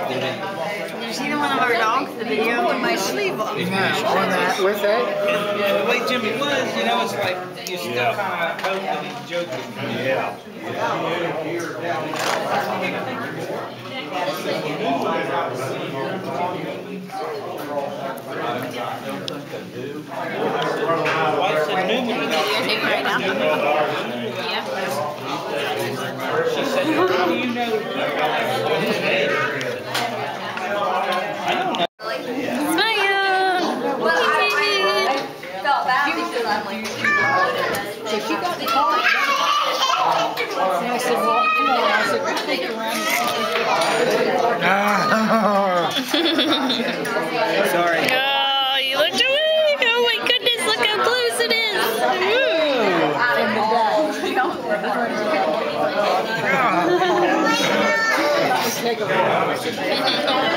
you seen one of our dogs, the video with my sleeve up? Yeah, on that, with that? Yeah, the way Jimmy was, you know, it's like you still kind of hope that he's joking. Yeah. My wife said Newman was out. Videotape right now? Yeah. She said, how do you know? I don't know. Felt bad because I'm like, So she got the car. And I said, well, come on. I said, we'll take her around and Sorry. Oh, you looked away. Oh my goodness, look how close it is. take her around.